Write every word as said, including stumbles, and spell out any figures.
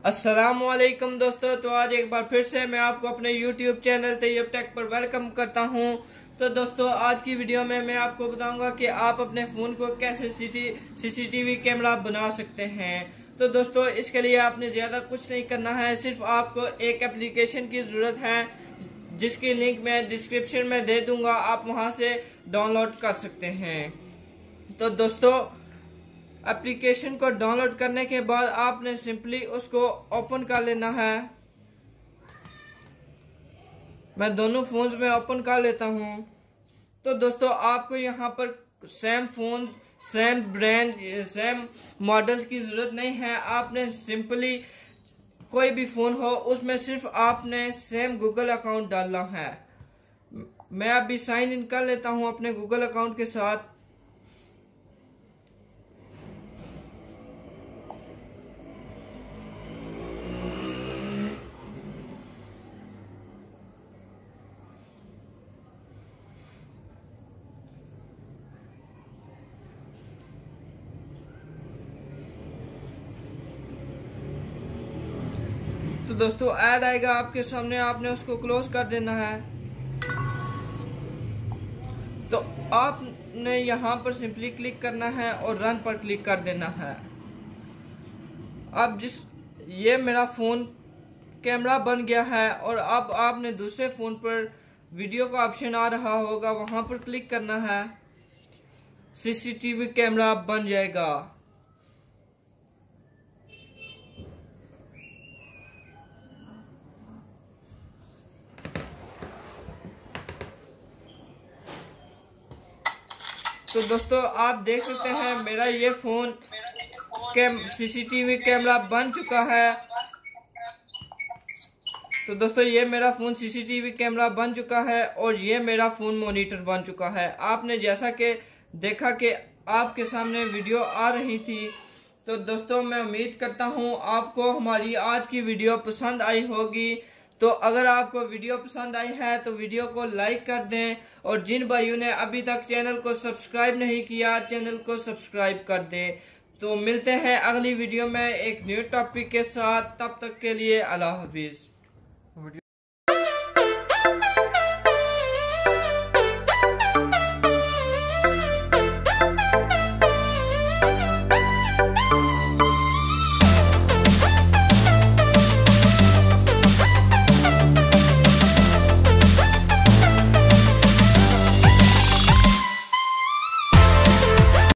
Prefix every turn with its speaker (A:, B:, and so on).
A: अस्सलामुअलैकुम दोस्तों, तो आज एक बार फिर से मैं आपको अपने यूट्यूब चैनल तैयब टेक पर वेलकम करता हूं। तो दोस्तों, आज की वीडियो में मैं आपको बताऊंगा कि आप अपने फ़ोन को कैसे सीसीटीवी कैमरा बना सकते हैं। तो दोस्तों, इसके लिए आपने ज़्यादा कुछ नहीं करना है, सिर्फ आपको एक एप्लीकेशन की ज़रूरत है जिसकी लिंक मैं डिस्क्रिप्शन में दे दूंगा, आप वहां से डाउनलोड कर सकते हैं। तो दोस्तों, एप्लीकेशन को डाउनलोड करने के बाद आपने सिंपली उसको ओपन कर लेना है। मैं दोनों फोन्स में ओपन कर लेता हूं। तो दोस्तों, आपको यहां पर same phone, same brand, same models की जरूरत नहीं है। आपने सिंपली कोई भी फोन हो उसमें सिर्फ आपने सेम गूगल अकाउंट डालना है। मैं अभी साइन इन कर लेता हूं अपने गूगल अकाउंट के साथ। तो दोस्तों, ऐड आएगा आपके सामने, आपने उसको क्लोज कर देना है। तो आपने यहां पर सिंपली क्लिक करना है और रन पर क्लिक कर देना है। अब जिस ये मेरा फोन कैमरा बन गया है और अब आपने दूसरे फोन पर वीडियो का ऑप्शन आ रहा होगा, वहां पर क्लिक करना है। सीसीटीवी कैमरा बन जाएगा। तो दोस्तों, आप देख सकते हैं मेरा ये फोन कैम सीसीटीवी कैमरा बन चुका है। तो दोस्तों, ये मेरा फोन सीसीटीवी कैमरा बन चुका है और ये मेरा फोन मॉनिटर बन चुका है। आपने जैसा कि देखा कि आपके सामने वीडियो आ रही थी। तो दोस्तों, मैं उम्मीद करता हूँ आपको हमारी आज की वीडियो पसंद आई होगी। तो अगर आपको वीडियो पसंद आई है तो वीडियो को लाइक कर दें, और जिन भाइयों ने अभी तक चैनल को सब्सक्राइब नहीं किया, चैनल को सब्सक्राइब कर दें। तो मिलते हैं अगली वीडियो में एक न्यू टॉपिक के साथ। तब तक के लिए अल्लाह हाफिज।